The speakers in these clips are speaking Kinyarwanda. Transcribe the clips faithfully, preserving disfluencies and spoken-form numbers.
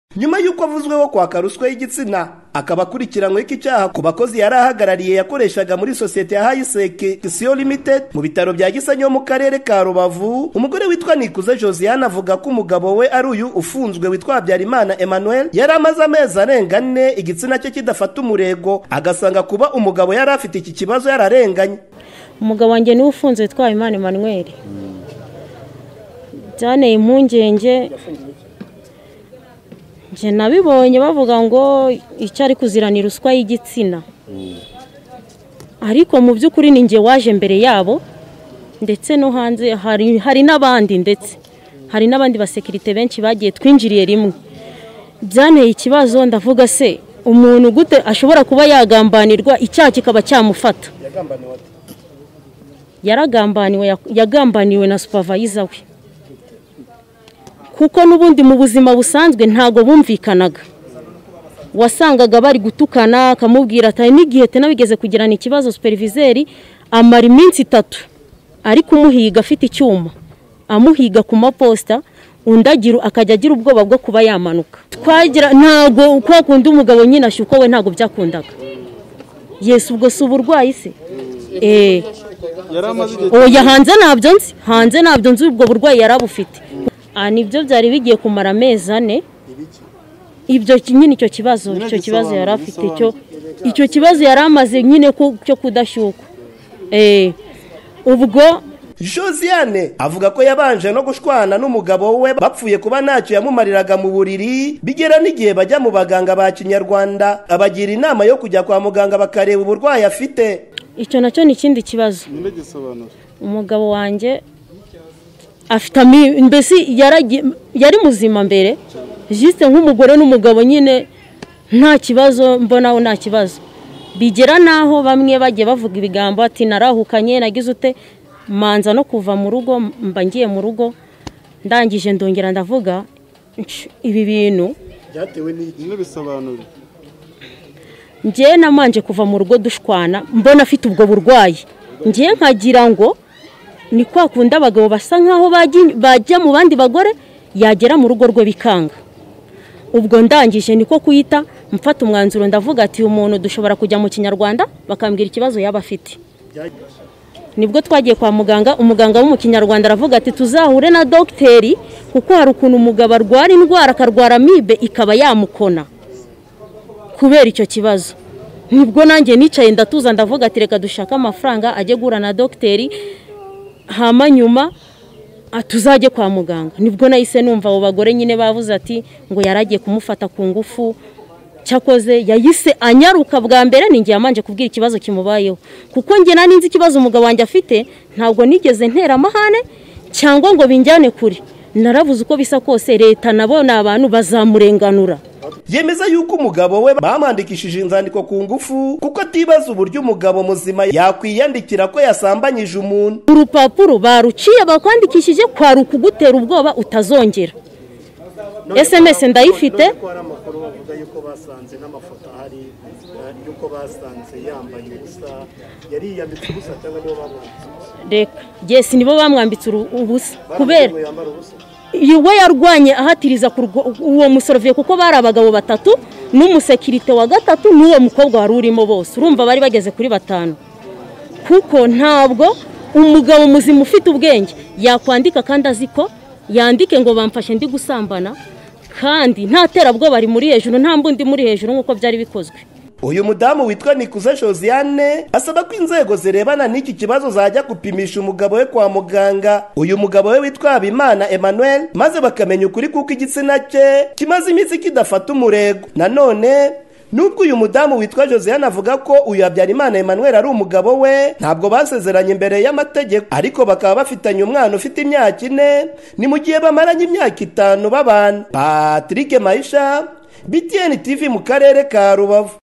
nyuma y'uko avuzweho kwaka ruswa y'igitsina akaba akurikiranyweho iki cyaha ku bakozi yari ahagarariye yakoreshaga muri sosiyete ya Hayiseke Kisiyo Limited mu bitaro bya Gisenyi mu karere ka Rubavu. Umugore witwa Nikuze Josiane avuga ko umugabo we ari uyu ufunzwe witwa Habyarimana Emmanuel yari amaze amezi arenga ane igitsina cye kidafata umurego, agasanga kuba umugabo yari afite iki kibazo yararenganye. Umugabo wanjye ni ufunzwe witwa Habyarimana Emmanuel cyane impungenge. Je nabibonye bavuga ngo icyo ari kuziranira ruswa y'igitsina, ariko mu by'ukuri ninjye waje mbere yabo ndetse no hanze hari hari n'abandi ndetse hari n'abandi basekirite benshi bagiye twinjiriye rimwe. Byanteye ikibazo ndavuga se umuntu gute ashobora kuba yagambanirwa icyaha kikaba cyamufata. Yaragambaniwe yagambaniwe na supervisor we, kuko nubundi mu buzima busanzwe ntago bumvikanaga. Wasangaga bari gutukana akamubwira ati n'igihe te nabigeze kugirana ikibazo superviseur amara iminsi itatu ari kumuhiga afite icyuma amuhiga ku maposta undagira akajya agira ubwoba bwo kuba yamanuka. Twagira ntago uko kundi umugabo nyine ashuko we ntago byakundaga. Yesu ubwo si uburwayi se eh oya hanze nabyo nzi hanze nabyo nzi ubwo burwayi yarabufite. Nibyo byari bigiye kumara amezi ane ibyo nyine icyo kibazo icyo kibazo yari afite icyo icyo kibazo yari amaze nyine cyo kudashyuka. Eh ubwo Josiane avuga ko yabanje no gushwana n'umugabo we bapfuye kuba ntacyo yamumariraga mu buriri, bigera n'igihe bajya mu baganga ba Kinyarwanda abagira inama yo kujya kwa muganga bakareba uburwayi afite. Icyo nacyo ni ikindi kibazo. Umugabo wanjye afite mbese yari muzima mbere juste nk'umugore n'umugabo nyine nta kibazo mbonaho nta kibazo. Bigera naho bamwe bagiye bavuga ibigambo ati narahukanye nagize ute manza no kuva mu rugo mba ngiye mu rugo ndangije ndongera ndavuga ibi bintu byatewe n'ibisobanuro. Ngiye namanje kuva mu rugo dushwana mbona afite ubwo burwayi, ngiye nkagira ngo ni kwa kunda abagabo basa nkaho bajya mu bandi bagore yagera mu rugo rwe bikanga. Ubwo ndangije niko kuyita mfata umwanzuro ndavuga ati umuntu dushobora kujya mu Kinyarwanda bakambwira ikibazo yaba afite. Nibwo twagiye kwa muganga, umuganga wo mu Kinyarwanda aravuga ati tuzahure na docteri kuko hari ukuntu umugabo arwara indwara akarwara amibe ikaba yamukona kubera icyo kibazo. Nibwo nanjye nicaye ndatuza ndavuga ati reka dushaka amafaranga ajye gura na docteri hama nyuma atuzajye kwa muganga. Nibwo nahise numva abo bagore nyine bavuze ati ngo yaragiye kumufata ku ngufu, cyakoze yayise anyaruka bwa mbere ningiye amanje kubwira ikibazo kimubayeho kuko nge nani nzi ikibazo umugabo wanjye afite ntabwo nigeze ntera amahane cyangwa ngo binjyane kuri. Naravuze uko bisa kose leta nabona abantu bazamurenganura. Yemeza yuko umugabo we bamwandikishije inzandiko ku ngufu kuko atibaza uburyo umugabo muzima yakwiyandikira ko yasambanyije umuntu. Urupapuro baruciye bakwandikishije kwari ukugutera ubwoba utazongera. S M S ndayifite yuko basanze n'amafoto hari yuko basanze yambaye ubusa yari yambitse ubusa cyangwa nibo bamwambitse. Reka yes nibo bamwambitse ubusa kubera we yarwanye ahatiriza uwo musoroviye kuko bari abagabo batatu n'umusekirite wa gatatu n'uwo mukobwa wari urimo bose urumva bari bageze kuri batanu. Kuko ntabwo umugabo muzima ufite ubwenge yakwandika kandi aziko yandike ngo bamfashe ndi gusambana kandi nta terabwo bari muri hejuru nta mbundi muri hejuru nkuko byari bikozwe. Uyu mudamu witwa Nikuze Josiane asaba ko inzego zirebana n'iki kibazo zajya gupimisha umugabo we kwa muganga. Uyu mugabo we witwa Habyarimana Emmanuel maze bakamenya ukuri kuko igitsina cye kimaze iminsi kidafata umurego. Nanone nubwo uyu mudamu witwa Josiane avuga ko uyu Habyarimana Emmanuel ari umugabo we ntabwo basezeranye imbere y'amategeko, ariko bakaba bafitanye umwana ufite imyaka ine ni mu gihe bamaranye imyaka itanu babana. Patrick Maisha, B T N T V mu karere ka Rubavu.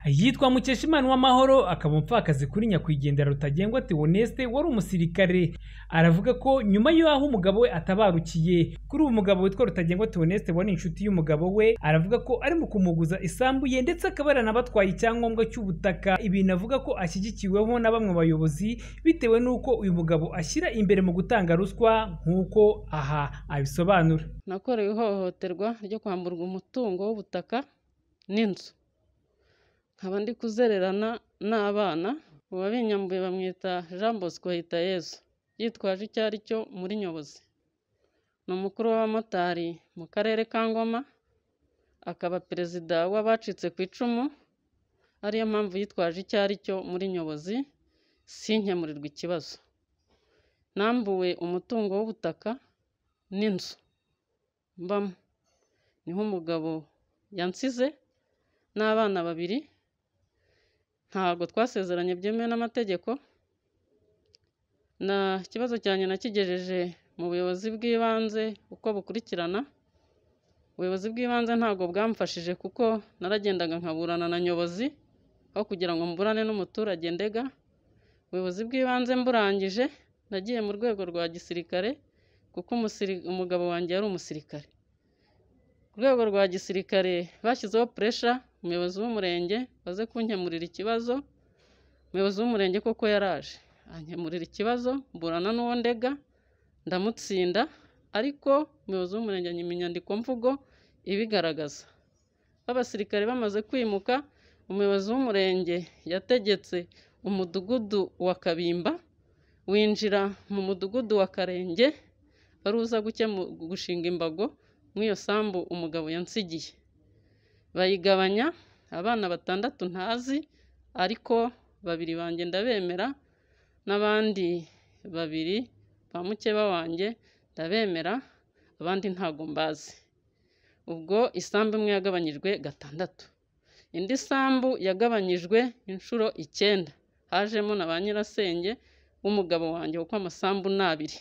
yitwa Mukeshimana w'amahoro, akaba umupfakazi kuri nyakwigendera Rutagengwa Theoneste wari umusirikare. Aravuga ko nyuma y'aho umugabo we atabarukiye, kuri ubu mugabo witwa Rutagengwa Theoneste wari inshuti y'umugabo we, aravuga ko ari mu kumuguza isambu ye ndetse akaba yaranabatwaye icyangombwa cy'ubutaka, ibintu avuga ko ashyigikiweho na bamwe bayobozi bitewe n'uko uyu mugabo ashyira imbere mu gutanga ruswa nk'uko aha abisobanura. Nakorewe ihohoterwa ryo kwamburwa umutungo w'ubutaka n'inzu, nkaba ndi kuzererana n'abana. Uwabinyambuye bamwita Jean Bosco Hitayezu, yitwaje icyo ari cyo muri Nyobozi. Ni umukuru w'abamotari mu karere ka Ngoma, akaba perezida w'abacitse ku icumu, ariyo mpamvu yitwaje icyo ari cyo muri Nyobozi. Sinkemurirwa ikibazo, nambuwe umutungo w'ubutaka n'inzu mbamo, niho umugabo yansize n'abana babiri. Ntabwo twasezeranye byemewe n'amategeko. Na ikibazo cyanjye nakigejeje mu buyobozi bw'ibanze uko bukurikirana. Ubuyobozi bw'ibanze ntabwo bwamfashije kuko naragendaga nkaburana na Nyobozi aho kugira ngo mburane n'umuturage ndega. Ubuyobozi bw'ibanze mburangije nagiye mu rwego rwa gisirikare kuko umugabo wanjye yari umusirikare. Urwego rwa gisirikare bashyizeho pressure, umuyobozi w'umurenge baze kunkemurira ikibazo. Umuyobozi w'umurenge koko yaraje ankemurira ikibazo, mburana n'uwo ndega ndamutsinda, ariko umuyobozi w'umurenge anyima inyandiko mvugo ibigaragaza. Abasirikare bamaze kwimuka, umuyobozi w'umurenge yategetse umudugudu wa Kabimba winjira mu mudugudu wa Karenge baruza gushinga imbago mu iyo sambu umugabo yansigiye. Bayigabanya abana batandatu ntazi, ariko babiri banjye ndabemera n'abandi babiri ba mukeba wanjye ndabemera, abandi ntago mbazi. Ubwo isambu imwe yagabanyijwe gatandatu, indi sambu yagabanyijwe inshuro icyenda, hajemo na ba nyirasenge w'umugabo wanjye kuko amasambu ni abiri.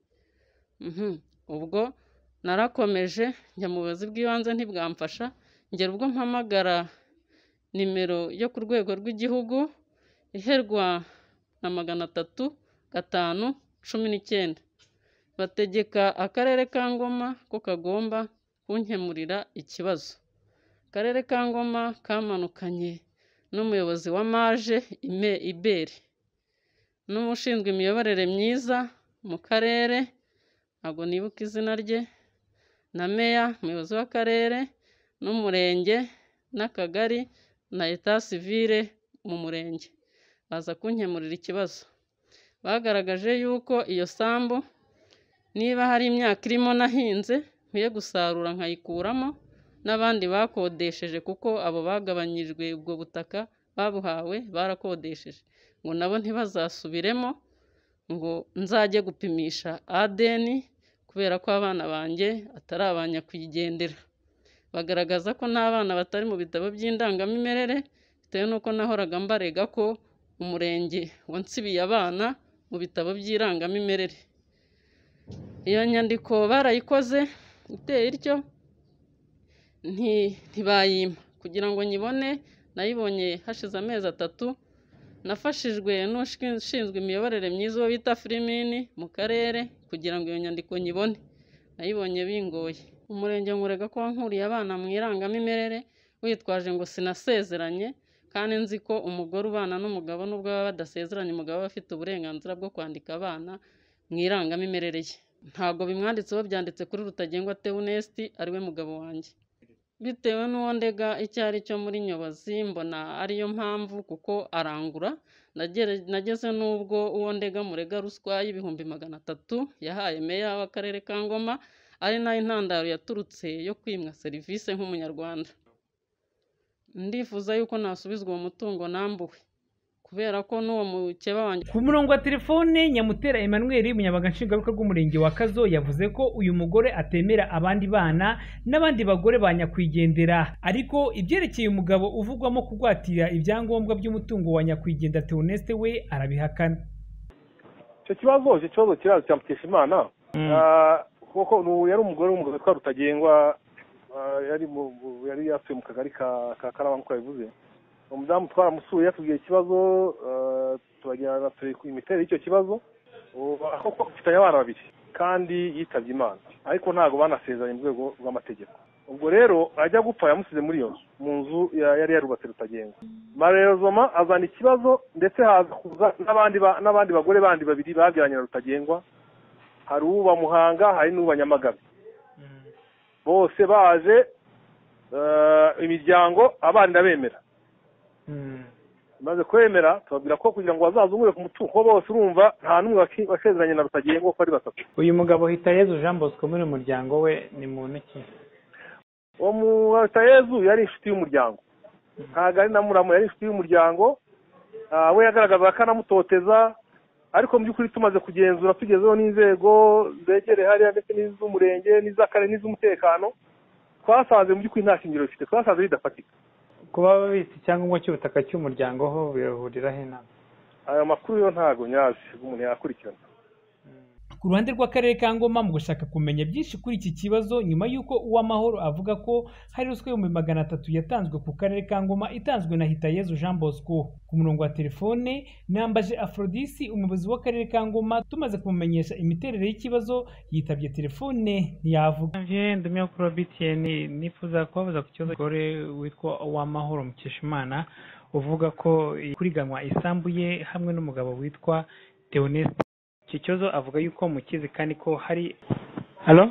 Ubwo narakomeje njya mu buyobozi bw'ibanze ntibwamfasha, ngera ubwo mpamagara nimero yo ku rwego rw'igihugu iherwa na magana atatu gatanu cumi n'icyenda, bategeka akarere ka Ngoma ko kagomba kunkemurira ikibazo. Akarere ka Ngoma kamanukanye n'umuyobozi wa maje ime ibere n'umushinzwe imiyoborere myiza mu karere, ntabwo nibuka izina rye, na meya, umuyobozi w'akarere n'umurenge n'akagari na etat civile mu murenge, baza kunkemurira ikibazo. Bagaragaje yuko iyo sambu niba hari imyaka irimo nahinze nkwiye gusarura nkayikuramo, n'abandi bakodesheje kuko abo bagabanyijwe ubwo butaka babuhawe barakodesheje, ngo nabo ntibazasubiremo, ngo nzajye gupimisha A D N kubera ko abana banjye atari abanyakwigendera. Bagaragaza ko n'abana batari mu bitabo by'indangamimerere bitewe n'uko nahoraga mbarega ko umurenge wansibiye abana mu bitabo by'irangamimerere. Iyo nyandiko barayikoze iteye ityo ntibayimpa kugira ngo nyibone. Nayibonye hashize amezi atatu, nafashijwe n'ushinzwe imiyoborere myiza uwo bita Filimini mu karere kugira ngo iyo nyandiko nyibone, nayibonye bingoye. Umurenge nkurega ko wankuriye abana mu irangamimerere witwaje ngo sinasezeranye, kandi nzi ko umugore ubana n'umugabo nubwo baba badasezeranye, umugabo aba afite uburenganzira bwo kwandika abana mu irangamimerere ye. Ntabwo bimwanditseho, byanditse kuri Rutagengwa Theoneste ariwe mugabo wanjye. Bitewe n'uwo ndega icyo ari cyo muri Nyobozi, mbona ariyo mpamvu kuko arangura. Nageze n'ubwo uwo ndega murega ruswa y'ibihumbi magana atatu yahaye meya w'akarere ka Ngoma, ari nayo intandaro yaturutse yo kwimwa serivisi nk'umunyarwanda. Ndifuza yuko nasubizwa uwo mutungo nambuwe kubera ko n'uwo mukeba wanjye. Ku murongo wa telefone, Nyamutera Emmanuel umunyamabanga nshingwabikorwa bw'umurenge wa Kazo yavuze ko uyu mugore atemera abandi bana n'abandi bagore ba nyakwigendera, ariko ibyerekeye umugabo uvugwamo kugwatira ibyangombwa by'umutungo wa nyakwigendera Theoneste we arabihakana. Icyo kibazo icyo kibazo kirazi cya Mukeshimana kuko yari umugore w'umugabo witwa Rutagengwa, yari yari yasuye mu kagari ka Karaba nk'uko yabivuze. umudamu twaramusuye yatubwiye ikibazo turagirana turi ku imiterere y'icyo kibazo aho ufitanye abana babiri kandi yitabye Imana ariko ntabwo banasezeranye mu rwego rw'amategeko. Ubwo rero ajya gupfa yamusize muri iyo nzu mu nzu yari yarubatse Rutagengwa. Marezoma azana ikibazo ndetse haza kuza n'abandi n'abandi bagore bandi babiri babyaranye na Rutagengwa, hari uba Muhanga hari n'uba Nyamagabe, bose baje imiryango abandi ndabemera. Maze kwemera tubabwira ko kugira ngo bazazungure ku mutungo bose urumva nta numwe basezeranye na Rutagengwa ko ari batatu. Uyu mugabo Hitayezu Jean Bosco muri umuryango we ni muntu ki? Uwo mu Hitayezu yari inshuti y'umuryango, ntabwo ari na muramu, yari inshuti y'umuryango. We yagaragazaga ko anamutoteza, ariko mu by'ukuri tumaze kugenzura tugezeho n'inzego zegereye hariya ndetse n'iz'umurenge n'iz'akarere n'iz'umutekano, twasanze mu by'ukuri nta shingiro bifite, twasanze bidafatika. Kuba babitse icyangombwa cy'ubutaka cy'umuryango ho bihuriraho inama? Ayo makuru yo ntago nyazi umuntu yakurikirana. Ku ruhande rw'akarere ka Ngoma mu gushaka kumenya byinshi kuri iki kibazo, nyuma y'uko Uwamahoro avuga ko hari ruswa y'ibihumbi magana atatu yatanzwe ku karere ka Ngoma itanzwe na Hitayezu Jean Bosco. Ku murongo wa telefone nambaje Aphrodisi umuyobozi w'akarere ka Ngoma, tumaze kumumenyesha imiterere y'ikibazo yitabye telefone ntiyavuga. Ndumya kuri B T N nifuza kubabaza ku kibazo gore witwa Uwamahoro Mukeshimana uvuga ko kuriganywa isambu ye hamwe n'umugabo witwa Theoneste. Iki kibazo avuga yuko mukizi kandi ko hari Halo?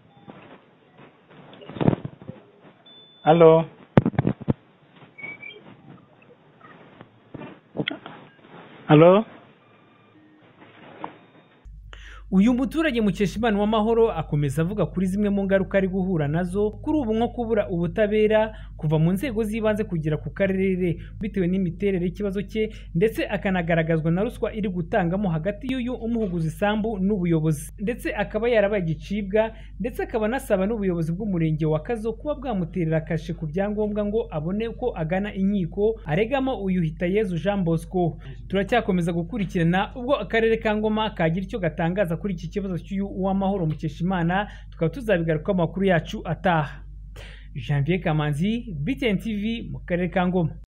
Halo? Halo? Uyu muturage Mukeshimana w'Amahoro akomeza avuga kuri zimwe mu ngaruka ari guhura nazo kuri ubu nko kubura ubutabera kuva mu nzego z'ibanze kugera ku karere bitewe n'imiterere y'ikibazo cye, ndetse akanagaragazwa na ruswa iri gutangamo hagati y'uyu umuhuguza isambu n'ubuyobozi, ndetse akaba yarabaye igicibwa, ndetse akaba anasaba n'ubuyobozi bw'umurenge wa Kazo kuba bwamuterera kashe ku byangombwa ngo abone uko agana inkiko aregamo uyu Hitayezu Jean Bosco. Turacyakomeza gukurikirana ubwo akarere ka Ngoma kagira icyo gatangaza kuri iki kibazo cy'uyu Uwamahoro Mukeshimana, tukaba tuzabigaruka mu makuru yacu ataha. Janvier Kamanzi, B T N T V mu karere ka Ngoma.